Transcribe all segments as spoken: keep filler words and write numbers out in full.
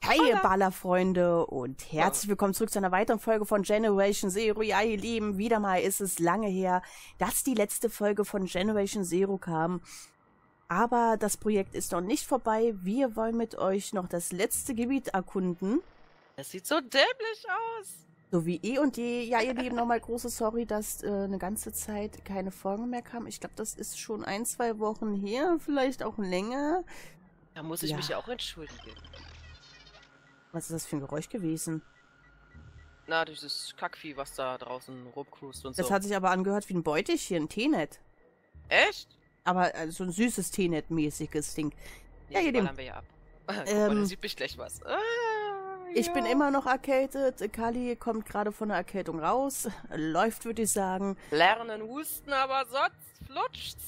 Hi, Ballerfreunde und herzlich willkommen zurück zu einer weiteren Folge von Generation Zero. Ja, ihr Lieben, wieder mal ist es lange her, dass die letzte Folge von Generation Zero kam. Aber das Projekt ist noch nicht vorbei. Wir wollen mit euch noch das letzte Gebiet erkunden. Es sieht so dämlich aus. So wie eh und je. Ja, ihr Lieben, nochmal große Sorry, dass äh, eine ganze Zeit keine Folgen mehr kamen. Ich glaube, das ist schon ein, zwei Wochen her, vielleicht auch länger. Da muss ich Ja. mich ja auch entschuldigen. Was ist das für ein Geräusch gewesen? Na, dieses Kackvieh, was da draußen rumcruist und so. Das hat sich aber angehört wie ein Beutelchen, ein T-Net. Echt? Aber äh, so ein süßes T-Net-mäßiges Ding. Nee, Ja, ihr Lieben. ballern wir ja ab. Guck mal, Ähm, da sieht mich gleich was. Ah, Ich ja. bin immer noch erkältet. Kali kommt gerade von der Erkältung raus. Läuft, würde ich sagen. Lernen husten, aber sonst flutscht's.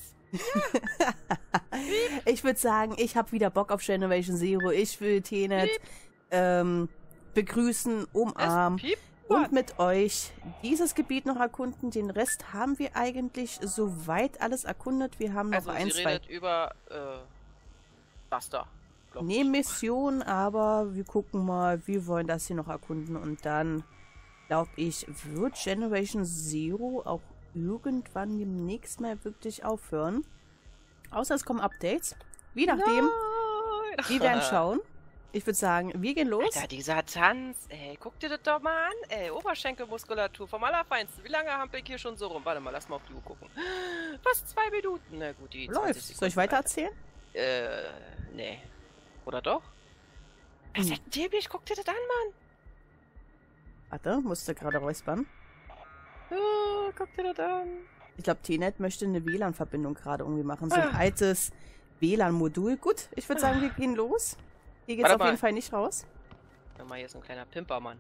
Ich würde sagen, ich habe wieder Bock auf Generation Zero. Ich will T-Net Piep. ähm, begrüßen, umarmen Es piept und was. mit euch dieses Gebiet noch erkunden. Den Rest haben wir eigentlich soweit alles erkundet. Wir haben noch Also, ein, sie zwei redet über, äh, das da. glaub ich. Nebenmissionen, aber wir gucken mal, wir wollen das hier noch erkunden und dann, glaube ich, wird Generation Zero auch irgendwann demnächst mal wirklich aufhören. Außer es kommen Updates. Wie nachdem, Nein. wir werden schauen. Ich würde sagen, wir gehen los. Alter, dieser Tanz, ey, guck dir das doch mal an, ey, Oberschenkelmuskulatur vom Allerfeinsten. Wie lange hampel ich hier schon so rum? Warte mal, lass mal auf die Uhr gucken. Fast zwei Minuten, na gut, die zwanzig Läuft. Sekunden. Soll ich weiter Alter. erzählen? Äh, nee. Oder doch? Das ist Hm. ja dämlich, guck dir das an, Mann. Warte, musste gerade räuspern. Oh, guck dir das an. Ich glaube, T-Net möchte eine W L A N-Verbindung gerade irgendwie machen. So ein Ah. altes W L A N-Modul. Gut, ich würde sagen, wir gehen los. Hier geht's Warte auf mal. jeden Fall nicht raus. Guck mal, hier ist ein kleiner Pimpermann.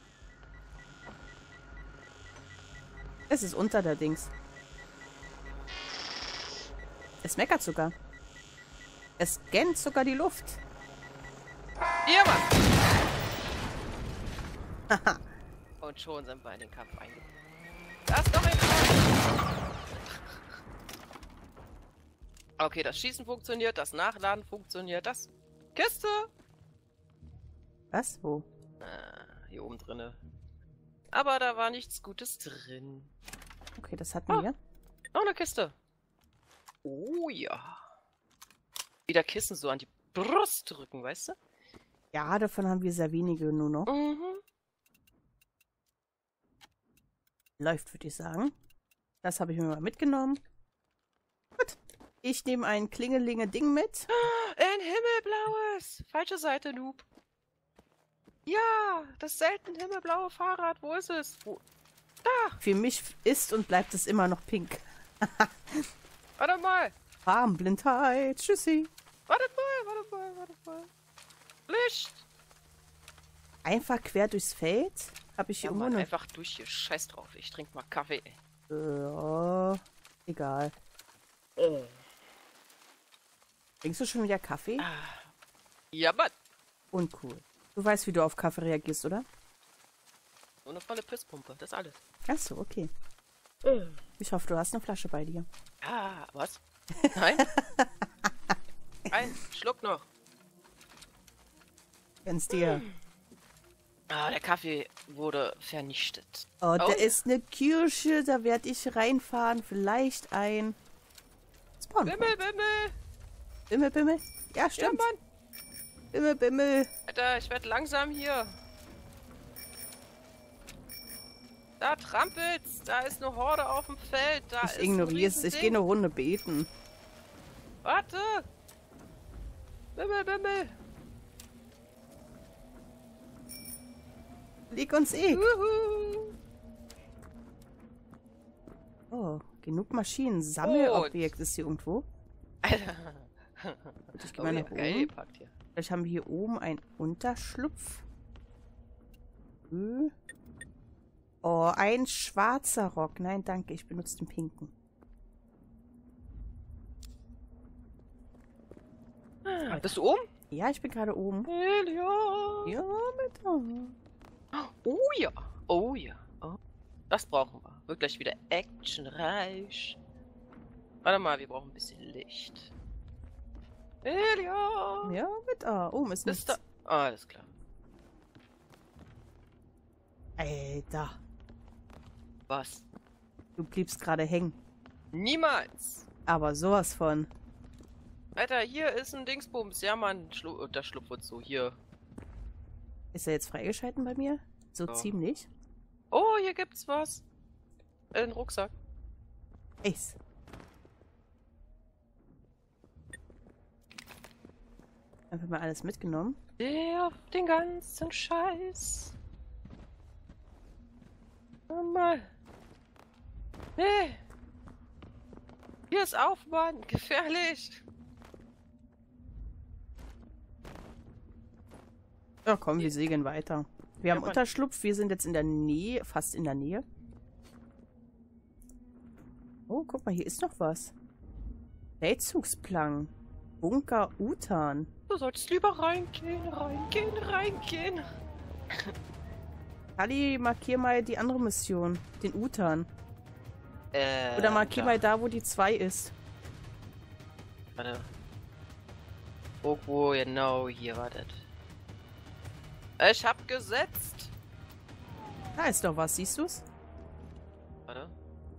Es ist unter der Dings. Es meckert sogar. Es scannt sogar die Luft. Hier, Mann! Und schon sind wir in den Kampf eingegangen. Das ist doch egal. Okay, das Schießen funktioniert, das Nachladen funktioniert, das... Kiste! Was? Wo? Ah, hier oben drinne. Aber da war nichts Gutes drin. Okay, das hatten Ah. wir. Noch eine Kiste. Oh ja. Wieder Kissen so an die Brust drücken, weißt du? Ja, davon haben wir sehr wenige nur noch. Mhm. Läuft, würde ich sagen. Das habe ich mir mal mitgenommen. Gut. Ich nehme ein Klingelinge-Ding mit. Ein himmelblaues! Falsche Seite, Noob. Ja, das selten himmelblaue Fahrrad. Wo ist es? Wo? Da! Für mich ist und bleibt es immer noch pink. Warte mal! Farbenblindheit. Tschüssi. Warte mal, warte mal, warte mal. Licht! Einfach quer durchs Feld. Habe ich hier Ja, irgendwo Mann, eine... einfach durch hier. Scheiß drauf. Ich trinke mal Kaffee, ey. Ja, egal. Trinkst du schon wieder Kaffee? Ja, Mann! Uncool. Du weißt, wie du auf Kaffee reagierst, oder? So eine volle Pisspumpe, das ist alles. Ach so, okay. Ich hoffe, du hast eine Flasche bei dir. Ah, was? Nein? Ein Schluck noch. Gönn's dir. Ah, der Kaffee wurde vernichtet. Oh, da Oh. ist eine Kirche, da werde ich reinfahren. Vielleicht ein... Spawn. Bimmel, Bimmel! Bimmel, Bimmel. Ja, Ja, stimmt. Mann! Bimmel, Bimmel. Alter, ich werde langsam hier. Da trampelt's. Da ist eine Horde auf dem Feld. Da ist Ich ein ignoriere es. Ich Riesending. gehe eine Runde beten. Warte! Bimmel, Bimmel! Leg uns eh. Juhu! Oh, genug Maschinen. Sammelobjekt ist hier irgendwo. Alter! Und ich gehe Oh, mal ja, nach geil oben. gepackt hier. Vielleicht haben wir hier oben einen Unterschlupf. Hm. Oh, ein schwarzer Rock. Nein, danke. Ich benutze den pinken. Ah, bist du oben? Ja, ich bin gerade oben. Elia! Ja, mit da. Oh ja! Oh ja! Oh. Das brauchen wir. Wird gleich wieder actionreich. Warte mal, wir brauchen ein bisschen Licht. Elia! Ja, mit A. Oben ist Ist nichts. da... Ah, alles klar. Alter. Was? Du bliebst gerade hängen. Niemals! Aber sowas von. Alter, hier ist ein Dingsbums. Ja, Mann. Schlu das Schlupfwurz so. Hier. Ist er jetzt freigeschalten bei mir? So Ja. ziemlich. Oh, hier gibt's was. Ein Rucksack. Ace. Einfach mal alles mitgenommen. Der, den ganzen Scheiß. Oh mal. Nee. Hier ist auf, Mann. Gefährlich. Ja, komm, wir segeln weiter. Wir Ja, haben Mann. Unterschlupf, wir sind jetzt in der Nähe, fast in der Nähe. Oh, guck mal, hier ist noch was. Feldzugsplan. Bunker Utan. Du sollst lieber reingehen, reingehen, reingehen. Ali, markier mal die andere Mission. Den Utan. Äh, Oder markier da. mal da, wo die zwei ist. Warte. Irgendwo, genau, hier wartet. Ich hab gesetzt. Da ist doch was, siehst du's? Warte.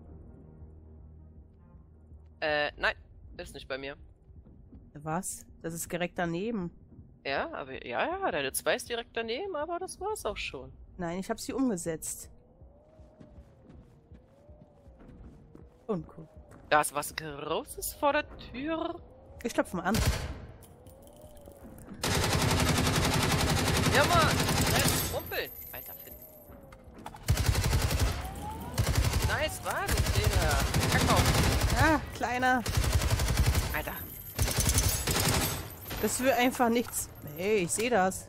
Äh, nein. Ist nicht bei mir. Was? Das ist direkt daneben. Ja, aber, ja, ja, deine zwei ist direkt daneben, aber das war's auch schon. Nein, ich habe sie umgesetzt. Uncool. Da ist was Großes vor der Tür. Ich klopfe mal an. Ja, Mann! Schnell, rumpeln! Alter, Finn. Nice Wagen, Digga. Kakao. Ah, kleiner. Alter. Das will einfach nichts. Hey, ich sehe das.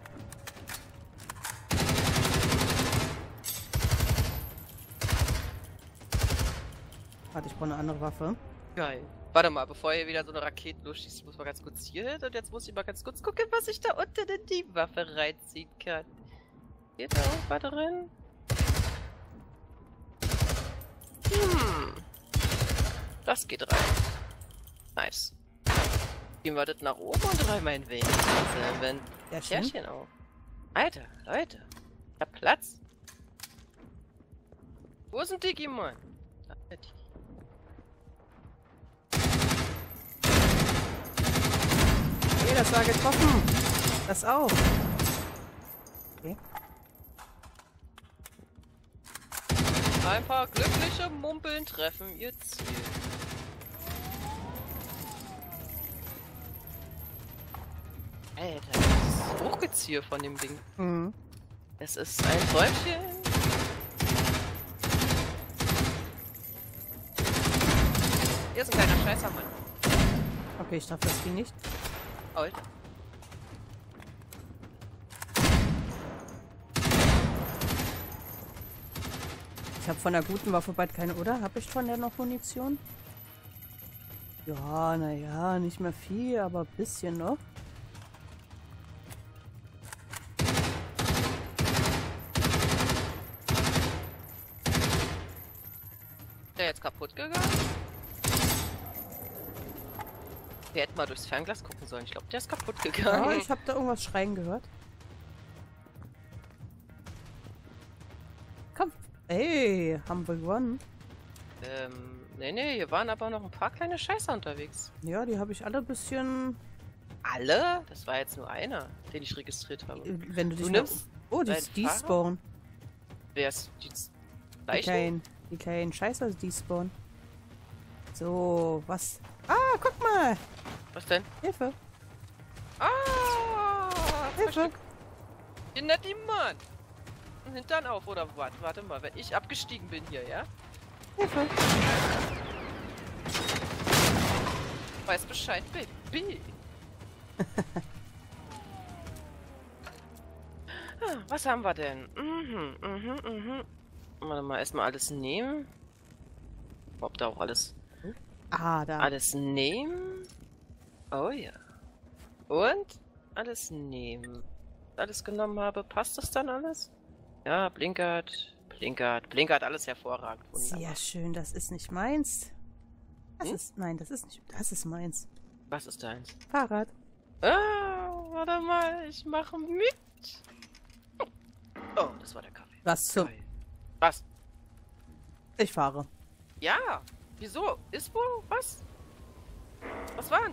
Warte, ich brauche eine andere Waffe. Geil. Warte mal, bevor ihr wieder so eine Rakete losschießt, ich muss mal ganz kurz hier hin und jetzt muss ich mal ganz kurz gucken, was ich da unten in die Waffe reinziehen kann. Geht da auch was drin? Hm. Das geht rein. Nice. Gehen wir das nach oben und rein mein wenig. Also, wenn Ja, schön. Pärchen auch. Alter, Leute. Ich hab Platz. Wo ist ein Digimon? Da ist der Digi. Okay, das war getroffen. Das auch. Okay. Ein paar glückliche Mumpeln treffen ihr Ziel. Alter, das ist Hochgezieher von dem Ding. Mhm. Es ist ein Träumchen. Hier ist ein kleiner Scheißer, Mann. Okay, ich darf das Ding nicht. Alter. Ich habe von der guten Waffe bald keine, oder? Habe ich von der noch Munition? Ja, naja, nicht mehr viel, aber ein bisschen noch. Der jetzt kaputt gegangen? Wir hätten mal durchs Fernglas gucken sollen. Ich glaube, der ist kaputt Ja, gegangen. ich habe da irgendwas schreien gehört. Komm. Ey, haben wir gewonnen. Ähm, nee, nee, hier waren aber noch ein paar kleine Scheißer unterwegs. Ja, die habe ich alle ein bisschen... Alle? Das war jetzt nur einer, den ich registriert habe. Wenn du dich Du mal- nimmst Oh, die deinen despawn. Wer ist die z- Die gleiche? kleinen, die kleinen Scheißer despawn. So, was? Ah, guck mal. Was denn? Hilfe. Ah! Hilfe. Versteck. Ihr nennt ihn Mann! Hintern auf, oder warte, warte mal, wenn ich abgestiegen bin hier, ja? Hilfe. Weiß Bescheid, Baby. Ah, was haben wir denn? Mhm, mhm, mhm. Warte mal, erstmal alles nehmen. Ob da auch alles... Ah, da. Alles nehmen? Oh ja. Und? Alles nehmen. Alles genommen habe, passt das dann alles? Ja, blinkert, blinkert, blinkert, alles hervorragend. Wunderbar. Sehr schön, das ist nicht meins. Das Hm? ist, nein, das ist nicht, das ist meins. Was ist deins? Fahrrad. Ah, warte mal, ich mache mit. Oh, das war der Kaffee. Was zum... Geil. Was? Ich fahre. Ja. Wieso? Ist wo? Was? Was war denn?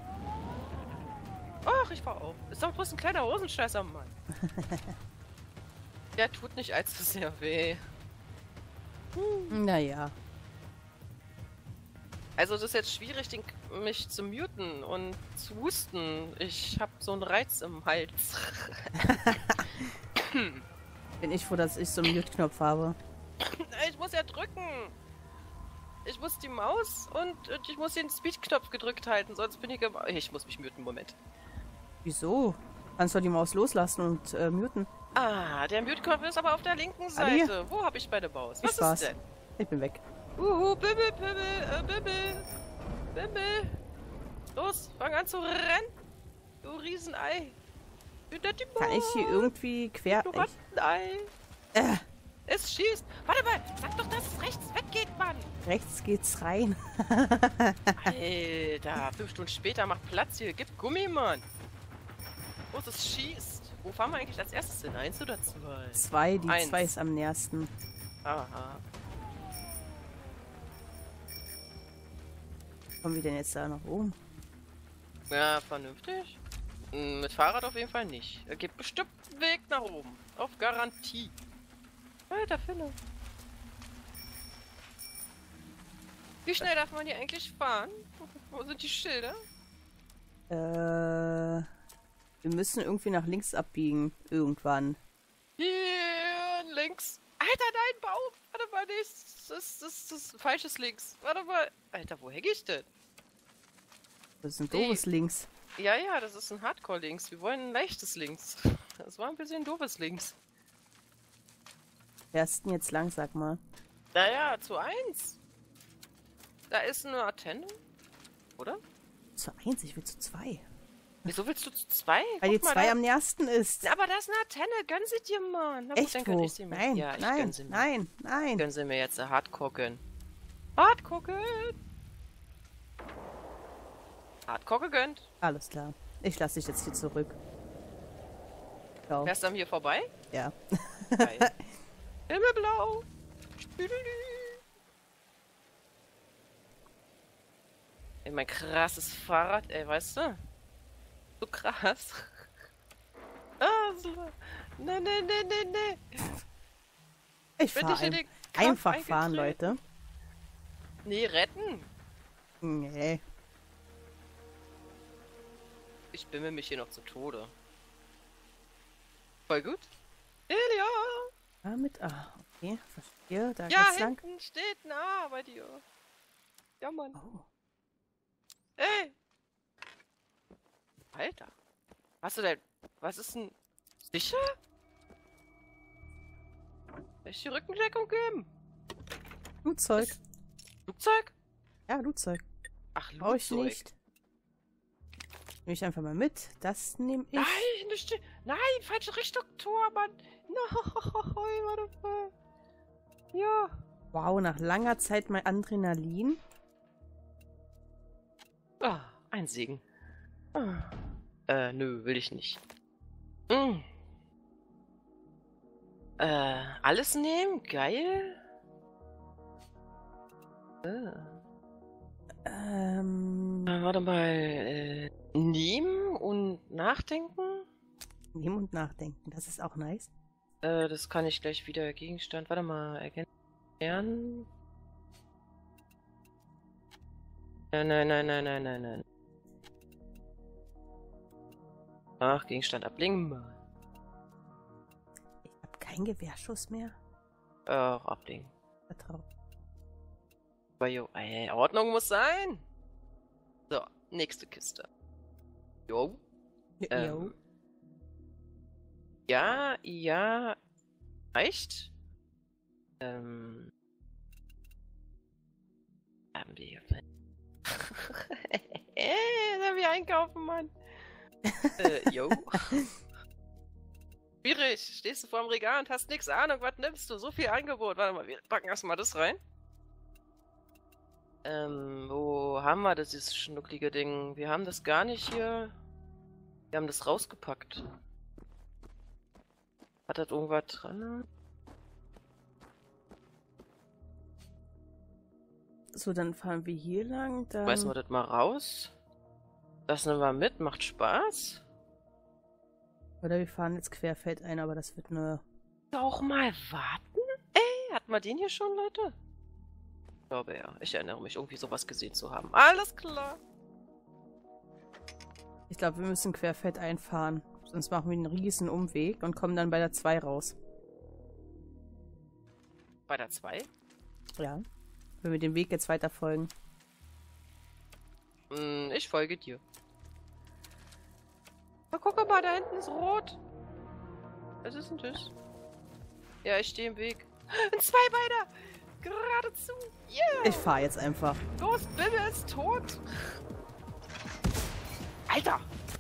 Ach, ich fahr auch. Ist doch bloß ein kleiner Hosenscheißer, Mann. Der tut nicht allzu sehr weh. Hm. Naja. Also das ist jetzt schwierig, den, mich zu muten und zu husten. Ich hab so einen Reiz im Hals. Bin ich froh, dass ich so einen Mute-Knopf habe. Ich muss ja drücken. Ich muss die Maus und, und ich muss den Speed-Knopf gedrückt halten, sonst bin ich im... Ich muss mich muten, Moment. Wieso? Kannst du die Maus loslassen und äh, muten? Ah, der Mute-Knopf ist aber auf der linken Seite. Wo habe ich meine Maus? Was Ich war's. ist denn? Ich bin weg. Uhu, Bimmel, Bimmel, äh, Bimmel. Bimmel. Los, fang an zu rennen. Du Riesenei. Hinter die Maus. Kann ich hier irgendwie quer... Du Ich, Rattenei. äh, Es schießt. Warte mal, sag doch, dass es rechts weggeht, Mann. rechts geht's rein. Alter, fünf Stunden später, mach Platz hier. Gib Gummi, Mann. Wo es schießt. Wo fahren wir eigentlich als erstes hin? Eins oder zwei? Zwei, die Eins. zwei ist am nächsten. Aha. Kommen wir denn jetzt da nach oben? Ja, vernünftig. Hm, Mit Fahrrad auf jeden Fall nicht. Er gibt bestimmt einen Weg nach oben. Auf Garantie. Alter, Finne. Wie schnell darf man hier eigentlich fahren? Wo sind die Schilder? Äh, wir müssen irgendwie nach links abbiegen. Irgendwann. Hier links. Alter, nein, Baum. Warte mal, nee, das ist, das ist, das ist falsches Links. Warte mal. Alter, wo hänge ich denn? Das ist ein Nee. doofes Links. Ja, ja, das ist ein Hardcore-Links. Wir wollen ein leichtes Links. Das war ein bisschen doofes Links. Wer ist denn jetzt lang, sag mal? Naja, zu eins. Da ist eine Antenne. Oder? Zu eins, ich will zu zwei. Wieso willst du zu zwei? Weil die Guck mal, zwei da- am nächsten ist. Aber da ist eine Antenne. Gönn sie dir, Mann. Na gut, Echt dann gönn wo? ich sie mir. Nein, ja, ich nein, gönn sie mir. nein, nein. Gönn sie mir jetzt. Hardcore gönnen. Hardcore gönnen. Hardcore gegönnt. Alles klar. Ich lasse dich jetzt hier zurück. Ciao. Wärst du an mir vorbei? Ja. Geil. Himmelblau. Spüdelü. Ey, mein krasses Fahrrad, ey, weißt du? So krass. Ah, so. Ne, ne, ne, ne, ne. Ich Bin fahre ich in ein den Kampf einfach fahren, eingetreten? Leute. Nee, retten. Nee. Ich bimmel mich hier noch zu Tode. Voll gut. Elia! Damit. Ah, okay. Verstehe. Da Ja, geht's lang. hinten steht ein A bei dir. Ja, Mann. Oh. Ey! Alter. Hast du denn... Was ist denn... Sicher? Soll ich die Rückendeckung geben? Flugzeug. Flugzeug? Ja, Flugzeug. Ach, Brauche ich Flugzeug. nicht. Nehme ich einfach mal mit. Das nehme ich. Nein, das ste- Nein, falsche Richtung, Tor, Mann. Nein, warte mal. Ja. Wow, nach langer Zeit mal Adrenalin. Ah, ein Segen. Ah. Äh, nö, will ich nicht. Mm. Äh, alles nehmen? Geil. Äh. Ähm, Äh, warte mal. Äh, nehmen und nachdenken? nehmen und nachdenken. Das ist auch nice. Äh, das kann ich gleich wieder. Gegenstand. Warte mal. Erkennen. Nein, nein, nein, nein, nein, nein, nein. Ach, Gegenstand ablegen. Ich habe keinen Gewehrschuss mehr. Ach, ablegen. Vertraut. Aber jo, ey, Ordnung muss sein. So, nächste Kiste. Jo. Jo. Ähm, ja, ja. Reicht. Ähm. Haben wir hier. Ey, soll wir einkaufen, Mann? äh, jo. Schwierig. Stehst du vorm Regal und hast nix Ahnung, was nimmst du? So viel Angebot. Warte mal, wir packen erstmal das rein. Ähm, wo haben wir das, dieses schnucklige Ding? Wir haben das gar nicht hier. Wir haben das rausgepackt. Hat das irgendwas dran? So, dann fahren wir hier lang. Dann... Schmeißen wir das mal raus. Das nehmen wir mit, macht Spaß. Oder wir fahren jetzt querfeld ein, aber das wird eine... Auch mal warten? Ey, hat man den hier schon, Leute? Ich glaube ja. Ich erinnere mich, irgendwie sowas gesehen zu haben. Alles klar. Ich glaube, wir müssen querfeld einfahren. Sonst machen wir einen riesen Umweg und kommen dann bei der zwei raus. Bei der zwei? Ja. Wenn wir den Weg jetzt weiter folgen. Hm, ich folge dir. Na, guck mal, da hinten ist rot. Was ist denn das? Ja, ich stehe im Weg. Ein Zweibeiner! Geradezu! Yeah! Ich fahre jetzt einfach. Los, Bimme ist tot! Alter!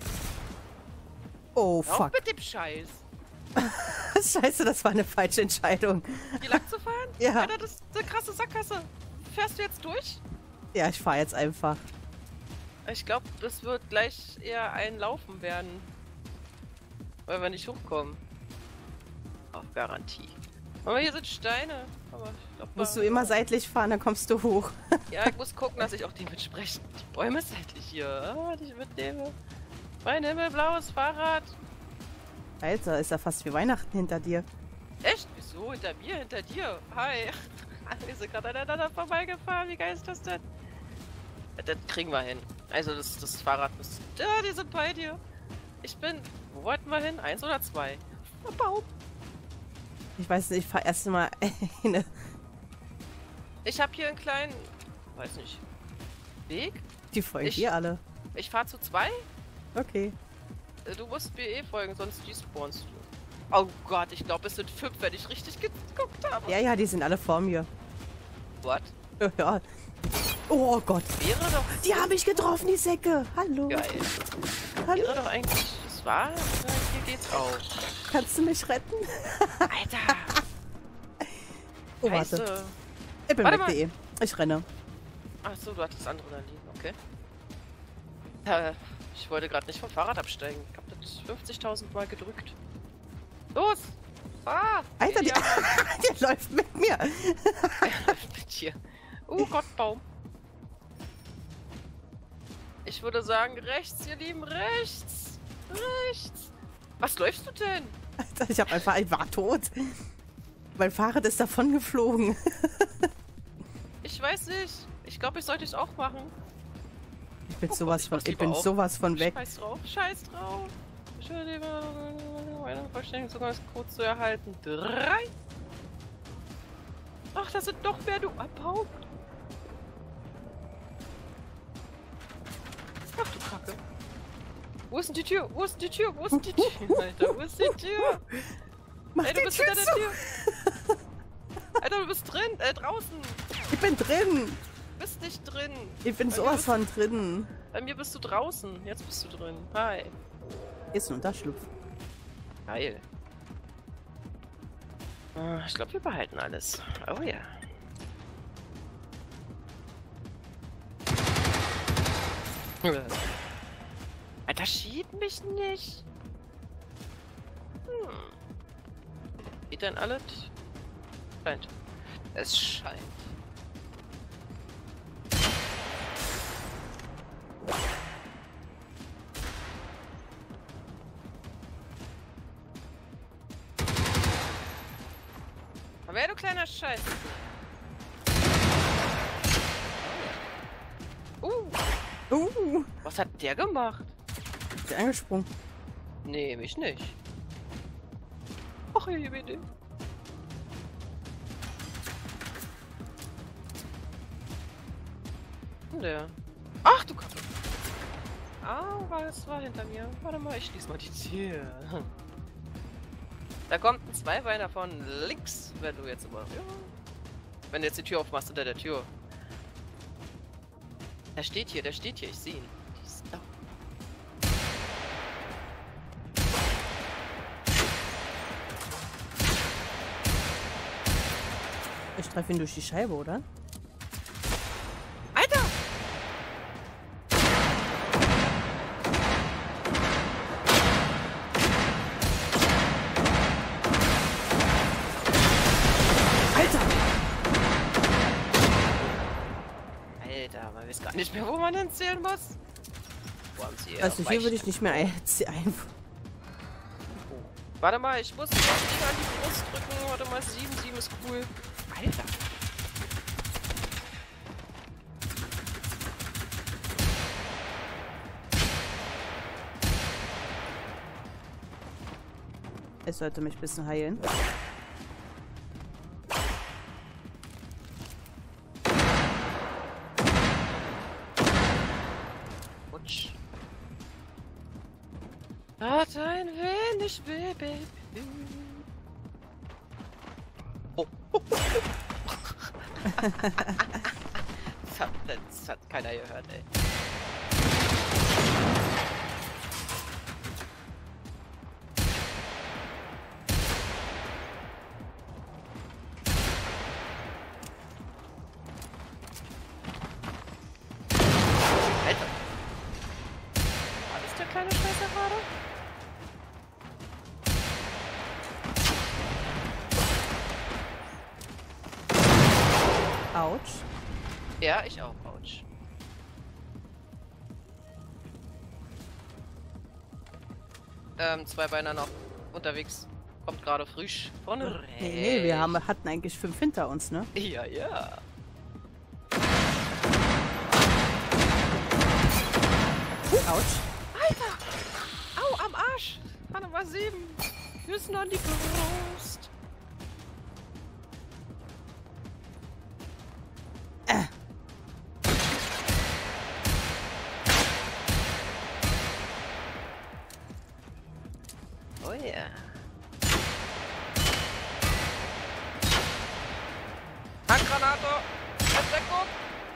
Oh, Hör auf fuck. mit dem Scheiß! Scheiße, das war eine falsche Entscheidung. Hier lang zu fahren? Ja. Alter, das ist eine krasse Sackgasse. Fährst du jetzt durch? Ja, ich fahre jetzt einfach. Ich glaube, das wird gleich eher ein Laufen werden. Weil wir nicht hochkommen. Auf Garantie. Aber hier sind Steine. Aber ich glaub, Musst da- du immer seitlich fahren, dann kommst du hoch. Ja, ich muss gucken, dass ich auch dementsprechend die Bäume seitlich hier ah, die ich mitnehme. Mein himmelblaues Fahrrad. Alter, ist ja fast wie Weihnachten hinter dir. Echt? Wieso? Hinter mir? Hinter dir? Hi. Wir sind gerade aneinander vorbeigefahren. Wie geil ist das denn? Das kriegen wir hin. Also das, das Fahrrad ist... Ja, die sind bei dir. Ich bin... Wo wollten wir hin? Eins oder zwei? Ein Baum. Ich weiß nicht, ich fahre erst mal eine... Ich habe hier einen kleinen... Weiß nicht. Weg? Die folgen Ich- dir alle. Ich fahre zu zwei? Okay. Äh, Du musst mir eh folgen, sonst despawnst du. Oh Gott, ich glaube, es sind fünf, wenn ich richtig geguckt habe. Ja, ja, die sind alle vor mir. What? Ja. Oh Gott. Wäre doch... Die habe ich getroffen, die Säcke. Hallo. Geil. Hallo. Wäre doch eigentlich... Das war... Ja, hier geht's auch. Kannst du mich retten? Alter! Oh, warte. Scheiße. Ich bin Warte weg, de. Ich renne. Achso, du hattest das andere da liegen, okay. Ja, ich wollte gerade nicht vom Fahrrad absteigen. Ich hab das fünfzigtausend Mal gedrückt. Los! Ah! Alter, die, ja, der läuft mit mir. mit dir. Oh Gott, Baum. Ich würde sagen, rechts, ihr Lieben, rechts! Rechts! Was läufst du denn? Alter, ich hab einfach, ich war tot. Mein Fahrrad ist davon geflogen. Ich weiß nicht. Ich glaube, ich sollte es auch machen. Ich bin Oh sowas Gott, ich von, mach's ich lieber bin auch. sowas von weg. Scheiß drauf, scheiß drauf. Ich will lieber einen vollständigen Zugangscode zu erhalten. Drei. Ach, das sind doch mehr, du Abhau. Ach du Kacke. Wo ist denn die Tür? Wo ist denn die Tür? Wo ist denn die Tür? Alter, wo ist die Tür? Mach Ey, du die bist Tür hinter der zu. Tür. Alter, du bist drin, äh, draußen. Ich bin drin. Du bist nicht drin. Ich bin Bei mir sowas bist- von drin. Bei mir bist du draußen. Jetzt bist du drin. Hi. Hier ist ein Unterschlupf. Geil. Ah, ich glaube, wir behalten alles. Oh ja. Alter, schieb mich nicht. Hm. Geht denn alles? Scheint. Es scheint. Aber wer, du kleiner Scheiß. Uh, Uh, was hat der gemacht? ist der angesprungen. Nee, mich nicht. Ach, hier bitte. Der. Ach, du Kacke. Au, was war hinter mir? Warte mal, ich schließ mal die Tür. Da kommt ein Zweibeiner von links, wenn du jetzt immer. Ja. Wenn du jetzt die Tür aufmachst hinter der Tür. Der steht hier, der steht hier, ich sehe ihn. Die ist da. Ich treffe ihn durch die Scheibe, oder? Alter! Alter! nicht mehr, wo man hinzählen muss. Wo haben sie Also hier würde ich nicht mehr ein... ein oh. Warte mal, ich muss das Ding an die Brust drücken. Warte mal, sieben, sieben ist cool. Alter. Ich sollte mich ein bisschen heilen. Rutsch. Hat ein wenig Baby. Oh. das, hat, das hat keiner gehört, ey. Kleine Scheiße gerade. Autsch. Ja, ich auch. Autsch. Ähm, zwei Beiner noch unterwegs. Kommt gerade frisch von rechts. Nee, nee, wir haben, hatten eigentlich fünf hinter uns, ne? Ja, ja. Uh, Autsch. Alter! Au, am Arsch! Warte mal, sieben. Küssen an die Brust. Äh. Oh ja. Yeah. Handgranate! Entdeckung!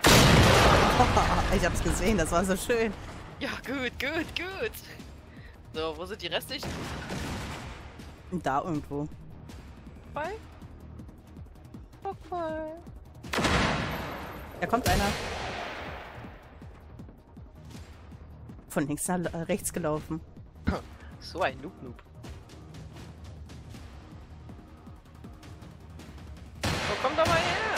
Ich hab's gesehen, das war so schön. Ja, gut, gut, gut. So, wo sind die restlichen? Da irgendwo. Bei? Guck mal. Da kommt einer. Von links nach äh, rechts gelaufen. So ein Noob-Noob. So, komm doch mal her!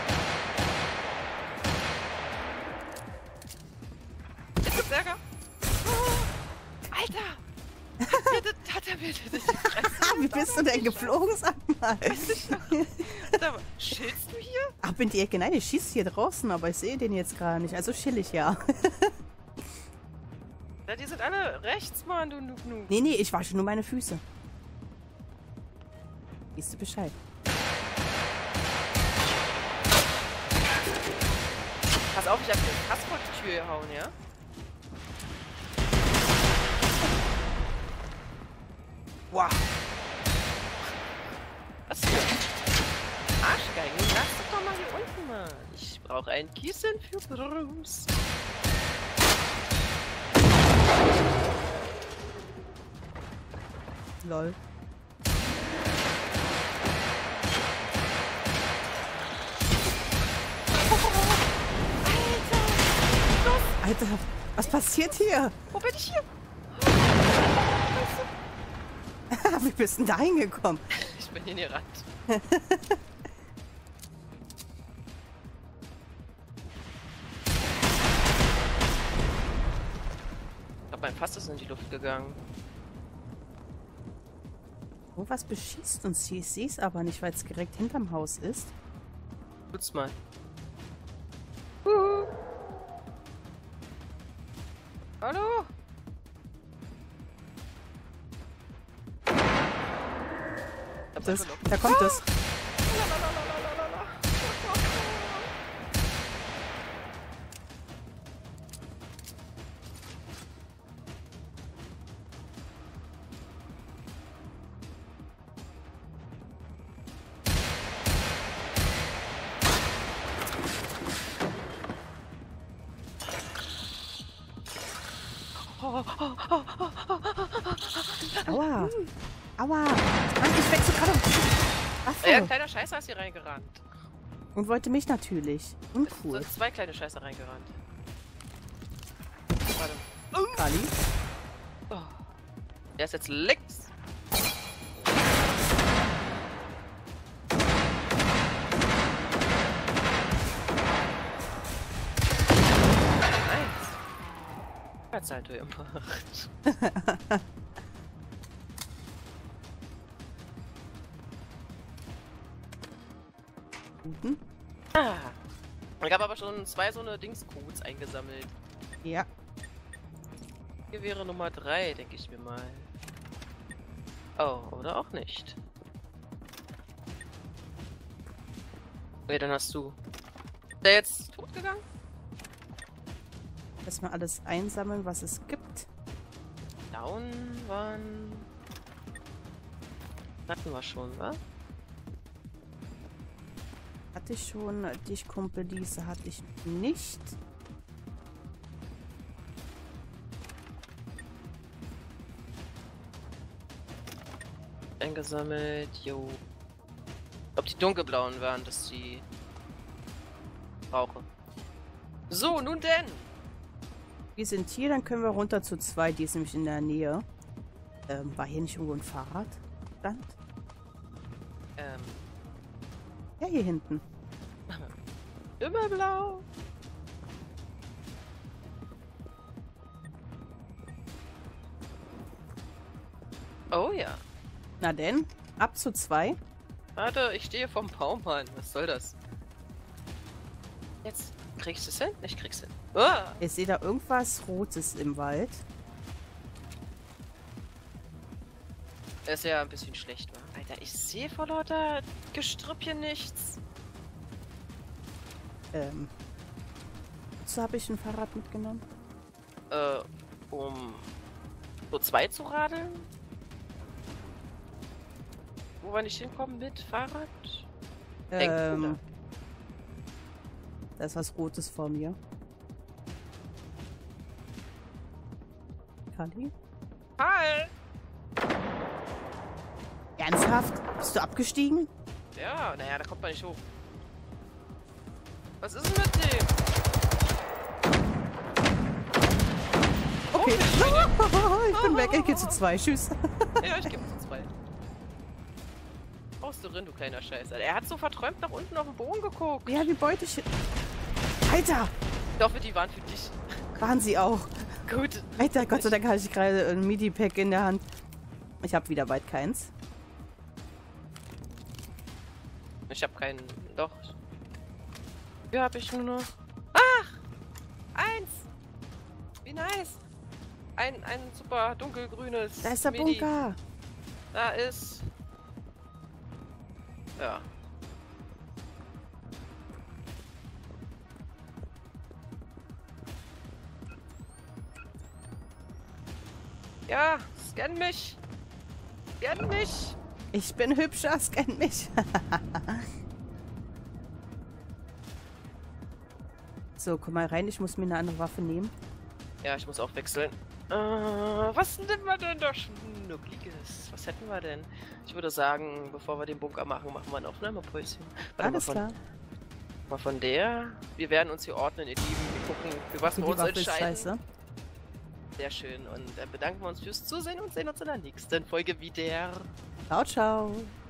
Jetzt gibt's Ärger! Oh, Alter! Hat, hat er mir das Wie bist du denn geflogen, sag mal? Alter, chillst du hier? Ab in die Ecke. Nein, ich schieße hier draußen, aber ich sehe den jetzt gerade nicht. Also chill ich ja. Ja, die sind alle rechts, Mann, du Noob-Noob. Nee, nee, ich wasche nur meine Füße. Weißt du Bescheid? Pass auf, ich hab den Pass vor die Tür gehauen, ja? Wow. Was für Arschgeigen? Lass doch doch mal hier unten, Mann. Ich brauche ein Kissen für Brust. Lol. Alter, was passiert hier? Wo bin ich hier? Wie bist du denn da hingekommen? Ich bin hier gerannt. Ich glaube, mein Fass ist in die Luft gegangen. Oh, was beschießt uns hier? Ich sehe es aber nicht, weil es direkt hinterm Haus ist. Tut's mal. Uh. Hallo? Das, da kommt es. Aua. Aua. Mann, ich wechsle gerade. Waffe. Ja, ein kleiner Scheißer ist hier reingerannt. Und wollte mich natürlich. Uncool. Es sind zwei kleine Scheißer reingerannt. Warte. Kali. Oh. Der ist jetzt links. Salto gemacht. Mhm. Ah. Ich habe aber schon zwei so eine Dingscodes eingesammelt. Ja. Hier wäre Nummer drei, denke ich mir mal. Oh, oder auch nicht. Okay, dann hast du. Ist der jetzt tot gegangen? Erstmal alles einsammeln, was es gibt. Down waren. Hatten wir schon, wa? Hatte ich schon. Dich, Kumpel, diese hatte ich nicht. Eingesammelt, jo. Ob die dunkelblauen waren, dass die brauche. So, nun denn. Wir sind hier, dann können wir runter zu zwei, die ist nämlich in der Nähe. Ähm, war hier nicht irgendwo ein Fahrradstand? Ähm. Ja, hier hinten. Immer blau. Oh ja. Na denn, ab zu zwei. Warte, ich stehe vom Baummann. Was soll das? Jetzt kriegst du es hin? Ich krieg's hin. Ah! Ich sehe da irgendwas Rotes im Wald. Das ist ja ein bisschen schlecht, wa? Alter, ich sehe vor lauter Gestrüpp hier nichts. Ähm. So habe ich ein Fahrrad mitgenommen. Äh, um so zwei zu radeln? Wo wir nicht hinkommen mit Fahrrad? Ähm. Da ist was Rotes vor mir. Kali? Hi! Ernsthaft? Bist du abgestiegen? Ja, naja, da kommt man nicht hoch. Was ist denn mit dem? Okay. Oh, ich bin weg. Ich gehe zu zwei. Tschüss. ja, ich gebe zu zwei. Brauchst du drin, du kleiner Scheiße. Er hat so verträumt nach unten auf den Boden geguckt. Ja, wie Beute ich... Alter! Ich hoffe, die waren für dich. Waren sie auch. Gut. Alter, Gott sei Dank hatte ich gerade ein MIDI-Pack in der Hand. Ich habe wieder bald keins. Ich habe keinen... Doch. Hier habe ich nur noch... Ach! Eins! Wie nice! Ein, ein super dunkelgrünes... Da ist der Midi. Bunker. Da ist... Ja. Ja, scan mich! Scan mich! Ich bin hübscher, scan mich. So, komm mal rein. Ich muss mir eine andere Waffe nehmen. Ja, ich muss auch wechseln. Äh, was nehmen wir denn da Schnuckliges? Was hätten wir denn? Ich würde sagen, bevor wir den Bunker machen, machen wir ein Aufnahmepäuschen. Warte Alles mal von, klar. mal von der. Wir werden uns hier ordnen, ihr Lieben. Wir gucken, für was wir Die uns Waffe ist entscheiden. scheiße. Sehr schön. Und dann bedanken wir uns fürs Zusehen und sehen uns in der nächsten Folge wieder. Ciao, ciao.